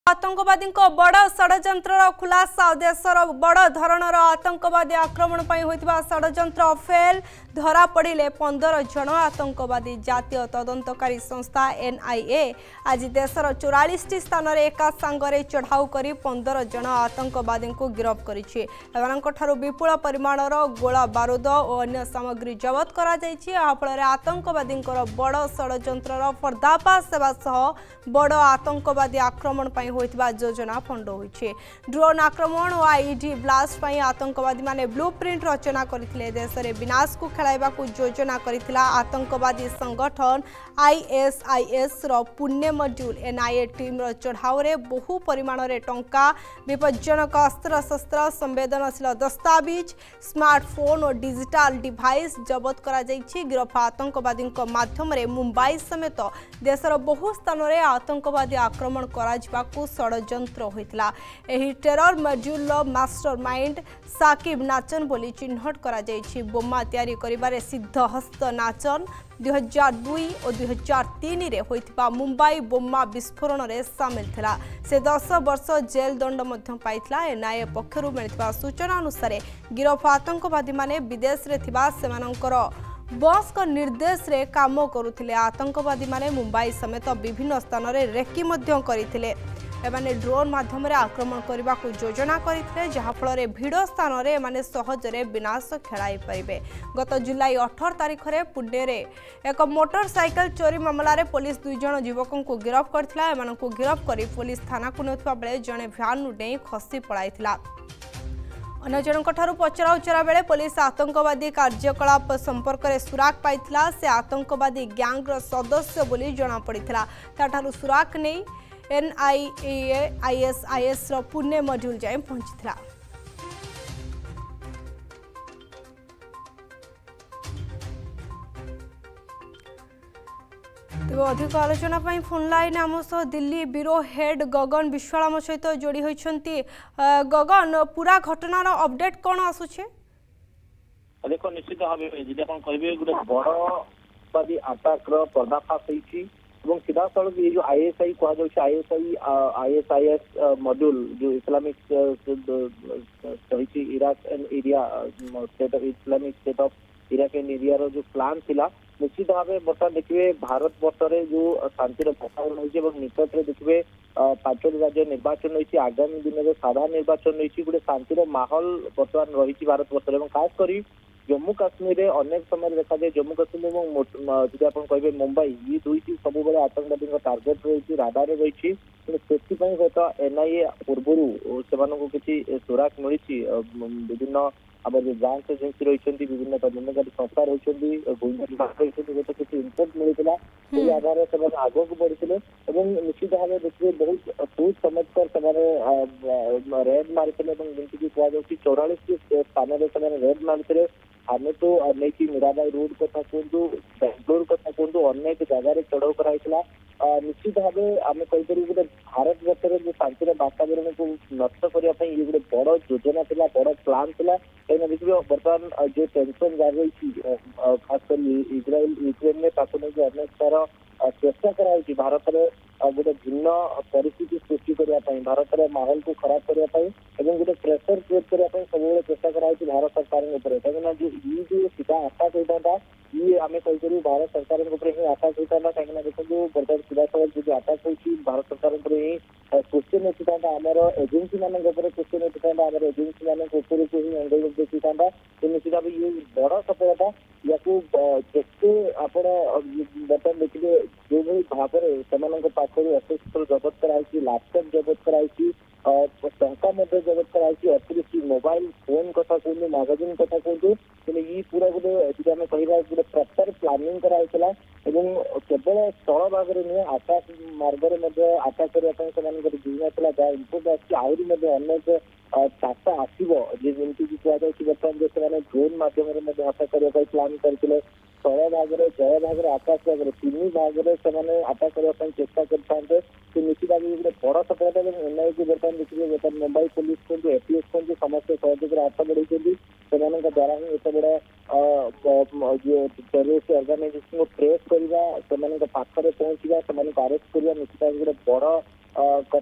आतंकवादी बड़ षड्यंत्र खुलासा देशर बड़ धरणर आतंकवादी आक्रमण होता षड्यंत्र फेल धरा पड़े 15 जन आतंकवादी जातीय तदंतकारी संस्था NIA आज देशर 44 स्थान में एका सांगरे चढ़ाऊ कर 15 जन आतंकवादी को गिरफ्त कर विपुल परिमाणर गोला बारूद और अन्य सामग्री जबत कर आतंकवादी बड़ षड्यंत्र पर्दाफाश बड़ आतंकवादी आक्रमण होइतबा योजना फंड होइछे। ड्रोन आक्रमण और आईडी ब्लास्ट पई आतंकवादी माने ब्लूप्रिंट रचना करथिले। देश रे विनाश को खेलाइबा को योजना करथिला आतंकवादी संगठन ISIS रो पुण्य मॉड्यूल NIA टीम रो चढ़ाव रे बहु परिमाण रे टंका विपज्जनक अस्त्र शस्त्र संवेदनशील दस्तावेज स्मार्टफोन और डिजिटल डिवाइस जबत करा जाइछि। गिरफ आतंकवादी माध्यम रे मुंबई समेत देशर बहु स्थान रे आतंकवादी आक्रमण करा षड्यंत्र होइतला। एही terror module master mind Saqib Nachan बोली चिन्हट करा जाइछि। बोमा तैयारी करिबारे सिद्ध हस्त नाचन 2002 और 2003 रे होइतबा मुंबई बोमा विस्फोरण रे शामिल थिला। से 10 वर्ष जेल दंड मध्य पाइथिला। NIA पक्षरु मिलितबा सूचना अनुसार गिरफ आतंकवादी माने विदेश रे थिबा सेमानकर बॉस का निर्देश रे काम करुथिले। आतंकवादी माने मुंबई समेत विभिन्न स्थान रे रेकी मध्य करिथिले। एमाने ड्रोन माध्यम रे आक्रमण करबा को योजना करिथिले जहा फल रे भिड़ स्थान रे माने सहज रे विनाश खेलाई परिबे। गत जुलाई 18 तारिख रे पुणे रे एक मोटरसाइकिल चोरी मामला रे पुलिस 2 जन युवकों को गिरफ्त करथिला। एमानन को गिरफ्त करी पुलिस थाना को नेथबा बेले जने भ्यान नु डेई खसी पळाइथिला। अन्य जनक पचरा उचरा बेले पुलिस आतंकवादी कार्यकलाप संपर्क में सुराग पाइथिला। से आतंकवादी गैंग सदस्य बोली जना पड़िथिला। ताठारु सुराग नहीं NIA ISIS रो पुण्य मॉड्यूल जाए पहुंचीथिला। तेज अधिक आलोचना फोन लाइन आम सह दिल्ली ब्यूरो हेड गगन विश्वाल आम सहित जोड़ी होती। गगन पूरा घटनार अपडेट कौन आसुचे? देखो निश्चित भाव कहे गोटे बड़ी आटाक पर्दाफाश होती सीधा सड़क ये जो ISI ISIS मॉड्यूल जो Islamic Iraq and area state of Islamic state of Iraq and area रो जो प्लान थिला निश्चित भाव बर्तमान देखिए भारत वर्ष में जो शांतिर वातावरण होती निकट में देखिए 5 राज्य निर्वाचन रही आगामी दिन में साधारण निर्वाचन रही गोटे शांतिर माहौल बर्तमान रही भारत वर्ष में खास कर जम्मू काश्मीर में अनेक समय देखा जाए जम्मू काश्मीर और जी आप कहे मुंबई ये दुईटी सब आतंकवादी टार्गेट रही राडार रही सहित NIA पूर्व से किसी सुराग मिली विभिन्न आम जो ब्रांच एजेंसी रही विभिन्न तदंतकारी संस्था रही गोइंदा विभाग रही किसी इनपुट मिलता से आधार से आग को बढ़ते निश्चित भाव देखिए बहुत सोच समझकर रेड मारी जमीक कहुच्छी 44 स्थान में रेड मारी आमे तो नहीं मीराबाई रोड कथा कहतु बेंगलोर कथा कहतु अनेक जगार चढ़ाऊ कराइला। निश्चित भाव आम कहीपर गोटे भारत वर्ष जो शांतिर वातावरण को नष्ट करने ये गोटे बड़ योजना था बड़ प्लान था कहीं देखिए बर्तमान जो टेंशन जारी रही खास कर इज्राइल यूक्रेन में अनेक सारा चेष्टा कराई भारत में गोटे भिन्न परिस्थिति सृष्टि करने भारत में माहौल को खराब करने गोटे प्रेसर क्रिएट करने सब चेष्टा कराई भारत सरकार कहीं जो ये सीधा अटैक होता ये आम कहीपर भारत सरकार ही अटैक होता कहीं देखो बर्तमान सीधा सड़क जो अटैक होती भारत सरकार ही क्वेश्चन उठा आमर एजेन्सी मान क्वेश्चन उठा आम एजेन्सी मान ही एंगेज देखी था निश्चित भाव ये बड़ सफलता या जिते आप बर्तमान देखिए जो भाव में पाखर अस्त्र जबत कराई लैपटॉप जबत कराई टंका जबत कराई अतिरिक्त मोबाइल फोन कथा कहूँ मैगजीन कथा कहूँ ये पूरा गोटे आम कह गोटे प्रॉपर प्लानिंग कराइला केवल स्थल भाग में नुहे आकाश मार्ग में आटाक करने योजना जहाँ इनपुट आहरी अनेक चाषा आसव जमीक कहुच्छी बर्तमान जो से ड्रोन मध्यम आटाक करने प्लान करते स्थल भाग में जय भाग में आकाश भाग में 3 भाग में से आटाक करने चेष्टा करते निश्चित भाव गोटे बड़ सफलता NIA को बर्तमान देखिए बर्तमान मुंबई पुलिस कहतु ATS कहतु समस्त सहयोग हाथ बढ़ाई से द्वारा ही एत बड़ा जो टेररिस्ट ऑर्गेनाइजेशन को ट्रेस करवा से पाखरे पहुंचा से अरेस्ट करवा निश्चित भाव गोटे बड़ कथा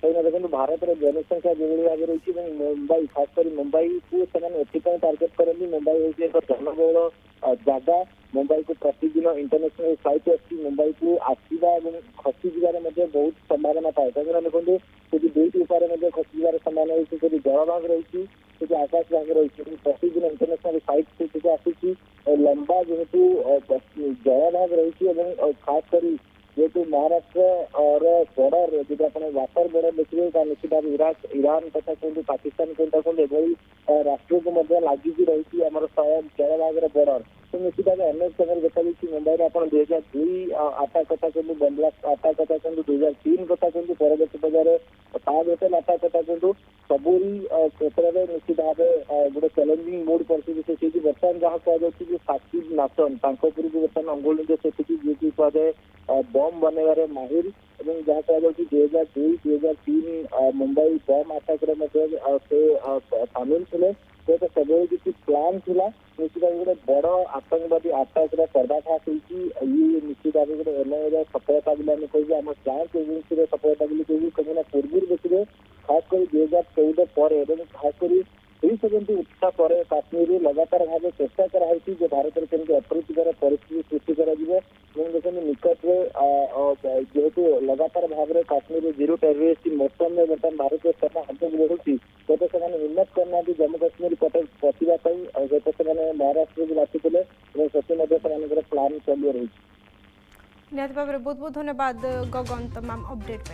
कहीं देखो भारत जनसंख्या जो भाव रही मुंबई खासकर मुंबई को टार्गेट करती मुंबई हूँ एक जनबहुल जगह मुंबई को प्रतिदिन इंटरनेशनल फ्लाइट अच्छी मुंबई को आसवा और खसी जबार बहुत संभावना थाए कहीं देखते कि दुईट उपाय खसी जबार संभावना रही जलभाग रही आकाश भाग रही प्रतिदिन इंटरनेशनल फ्लाइट आसूसी लंबा जेहेतु जलभाग रही खासकर जेहेतु महाराष्ट्र और बॉर्डर जो आप वाटर बॉर्डर देखिए निश्चित भाव ईरान कथा कहते पाकिस्तान कथा कहते राष्ट्र को लगिकी रही आम जलभाग बॉर्डर तो निश्चित भाव अनेक समय देखा मुंबई में आप 2002 आटा कथा कहते बंगला आटा कथा कहते 2003 कथा कहते परवर्ती पर्यायर ताज होटेल आटा कथा कहते सबुरी क्षेत्र में निश्चित भाव गोटे चैलेंजिंग मोड परिस्थिति से बर्तमान जहाँ कहुच्छी साकिब नाचन बर्तमान अंगुल निर्देश जी की कहुए बम बनइबार माहिर और जहाँ कहुच्छी 2002-2003 मुंबई बम आटाक से सामिल थे तो सब किसी प्लान था निश्चित भाव गोटे बड़ आतंकवादी आटाक पर्दाफाश होती निश्चित भाव गोटे एनआईए सफलता बोली आम कह आम जांच एजेन्सी सफलता बोली कह कहीं पूर्व देखिए खासकर 2014 पर खासकर 370 उठा पर काश्मीर लगातार भाव चेष्टा कराई भारत में केमती अप्रीतिकर परिस्थिति सृष्टि कर देखते निकट में जेहेतु लगातार भाव में काश्मीर जीरो टेररिस्ट मौसम में बर्तमान भारत सेना आगे बढ़ुची तो से हिम्मत करना जम्मू काश्मीर पटे पशिवाई तो से महाराष्ट्र को बाछुले से प्लान चलि रही निहत भाव बहुत बहुत धन्यवाद गगन तमाम अपडेट।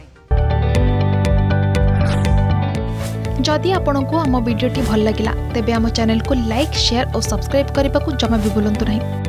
जदि आपंक आम भिडी भल लगा तेब आम चैनल को लाइक शेयर और सब्सक्राइब करने को जमा भी भूलु नहीं।